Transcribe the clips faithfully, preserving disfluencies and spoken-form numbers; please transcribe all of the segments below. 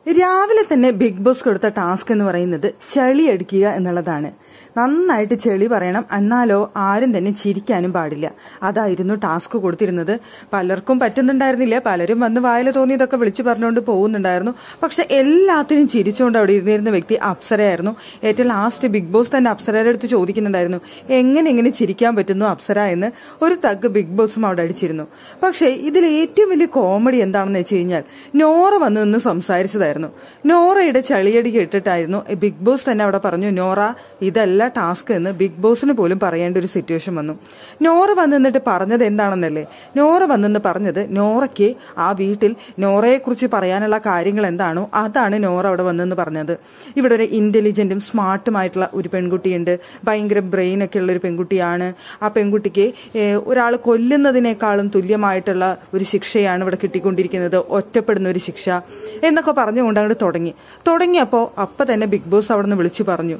രാവിലെ തന്നെ big boss കൊടുത്ത ടാസ്ക് എന്ന് പറയുന്നത് ചെളി അടിക്കുക എന്നുള്ളതാണ്. നന്നായിട്ട് ചെളി പറയണം, എന്നാലോ ആരും തന്നെ ചിരിക്കാനും പാടില്ല. അതായിരുന്നു ടാസ്ക് കൊടുത്തിരുന്നത്. പലർക്കും പറ്റുന്നുണ്ടായിരുന്നില്ല. പലരും വന്ന് വായില തോന്നിയതൊക്കെ വിളിച്ചു പറഞ്ഞുകൊണ്ട് പോകുന്നുണ്ടായിരുന്നു. പക്ഷെ എല്ലാത്തിനും ചിരിച്ചുകൊണ്ട് അവിടെ ഇരുന്നിരുന്ന വ്യക്തി അപ്സരയായിരുന്നു. ഏറ്റവും ലാസ്റ്റ് ബിഗ് ബോസ് തന്നെ അപ്സരയുടെ അടുത്ത് ചോദിക്കുന്നുണ്ടായിരുന്നു, എങ്ങനെ എങ്ങനെ ചിരിക്കാൻ പറ്റുന്നു അപ്സര എന്ന്. ഒരു തഗ് ബിഗ് ബോസും അവിടെ അടിച്ചിരുന്നു. പക്ഷെ ഇതിൽ ഏറ്റവും വലിയ കോമഡി എന്താണെന്ന് വെച്ച് കഴിഞ്ഞാൽ നോറ വന്ന് നിന്ന് സംസാരിച്ചതായിരുന്നു. നോറയുടെ ചളിയടി കേട്ടിട്ടായിരുന്നു ബിഗ് ബോസ് തന്നെ അവിടെ പറഞ്ഞു, നോറ ഇതല്ല ടാസ്ക് എന്ന് ബിഗ് ബോസിന് പോലും പറയേണ്ട ഒരു സിറ്റുവേഷൻ വന്നു. നോറ വന്ന് നിന്നിട്ട് പറഞ്ഞത് എന്താണെന്നല്ലേ? നോറ വന്നെന്ന് പറഞ്ഞത് നോറയ്ക്ക് ആ വീട്ടിൽ നോറയെ കുറിച്ച് പറയാനുള്ള കാര്യങ്ങൾ എന്താണോ അതാണ് നോറ അവിടെ വന്നെന്ന് പറഞ്ഞത്. ഇവിടെ ഒരു ഇന്റലിജന്റും സ്മാർട്ടുമായിട്ടുള്ള ഒരു പെൺകുട്ടിയുണ്ട്, ഭയങ്കര ബ്രെയിൻ ഒക്കെ ഉള്ള ഒരു പെൺകുട്ടിയാണ്. ആ പെൺകുട്ടിക്ക് ഒരാൾ കൊല്ലുന്നതിനേക്കാളും തുല്യമായിട്ടുള്ള ഒരു ശിക്ഷയാണ് ഇവിടെ കിട്ടിക്കൊണ്ടിരിക്കുന്നത്, ഒറ്റപ്പെടുന്ന ഒരു ശിക്ഷ എന്നൊക്കെ പറഞ്ഞുകൊണ്ട് അങ്ങോട്ട് തുടങ്ങി തുടങ്ങിയപ്പോ അപ്പൊ തന്നെ ബിഗ് ബോസ് അവിടെ നിന്ന് വിളിച്ചു പറഞ്ഞു,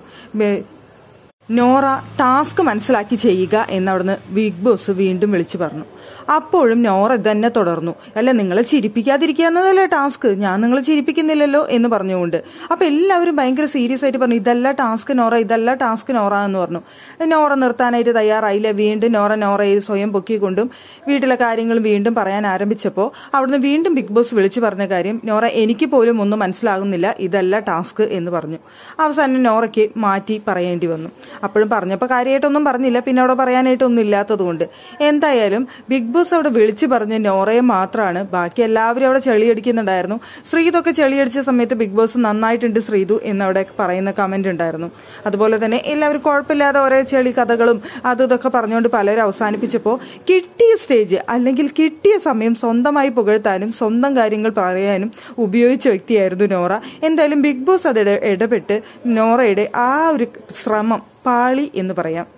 നോറ ടാസ്ക് മനസ്സിലാക്കി ചെയ്യുക എന്നവിടുന്ന് ബിഗ് ബോസ് വീണ്ടും വിളിച്ചു പറഞ്ഞു. അപ്പോഴും നോറ തന്നെ തുടർന്നു, അല്ല നിങ്ങളെ ചിരിപ്പിക്കാതിരിക്കുക എന്നതല്ലേ ടാസ്ക്, ഞാൻ നിങ്ങളെ ചിരിപ്പിക്കുന്നില്ലല്ലോ എന്ന് പറഞ്ഞുകൊണ്ട്. അപ്പൊ എല്ലാവരും ഭയങ്കര സീരിയസ് ആയിട്ട് പറഞ്ഞു, ഇതല്ല ടാസ്ക് നോറ, ഇതല്ല ടാസ്ക് നോറ എന്ന് പറഞ്ഞു. നോറ നിർത്താനായിട്ട് തയ്യാറായില്ല. വീണ്ടും നോറ നോറയെ സ്വയം പൊക്കിക്കൊണ്ടും വീട്ടിലെ കാര്യങ്ങൾ വീണ്ടും പറയാൻ ആരംഭിച്ചപ്പോൾ അവിടുന്ന് വീണ്ടും ബിഗ് ബോസ് വിളിച്ചു പറഞ്ഞ കാര്യം, നോറ എനിക്ക് പോലും ഒന്നും മനസ്സിലാകുന്നില്ല, ഇതല്ല ടാസ്ക് എന്ന് പറഞ്ഞു. അവസാനം നോറയ്ക്ക് മാറ്റി പറയേണ്ടി വന്നു. അപ്പോഴും പറഞ്ഞപ്പോൾ കാര്യമായിട്ടൊന്നും പറഞ്ഞില്ല, പിന്നെ അവിടെ പറയാനായിട്ടൊന്നും ഇല്ലാത്തതുകൊണ്ട്. എന്തായാലും ബിഗ് ബോസ് അവിടെ വിളിച്ചു പറഞ്ഞ നോറയെ മാത്രമാണ്. ബാക്കി എല്ലാവരും അവിടെ ചെളിയടിക്കുന്നുണ്ടായിരുന്നു. ശ്രീതൊക്കെ ചെളിയടിച്ച സമയത്ത് ബിഗ് ബോസ് നന്നായിട്ടുണ്ട് ശ്രീതു എന്നവിടെ പറയുന്ന കമന്റ് ഉണ്ടായിരുന്നു. അതുപോലെ തന്നെ എല്ലാവരും കുഴപ്പമില്ലാതെ ഓരോ ചെളി കഥകളും അതും ഇതൊക്കെ പറഞ്ഞുകൊണ്ട് പലരും അവസാനിപ്പിച്ചപ്പോൾ കിട്ടിയ സ്റ്റേജ് അല്ലെങ്കിൽ കിട്ടിയ സമയം സ്വന്തമായി പുകഴ്ത്താനും സ്വന്തം കാര്യങ്ങൾ പറയാനും ഉപയോഗിച്ച വ്യക്തിയായിരുന്നു നോറ. എന്തായാലും ബിഗ് ബോസ് അതിടെ ഇടപെട്ട് നോറയുടെ ആ ഒരു ശ്രമം പാളി എന്ന് പറയാം.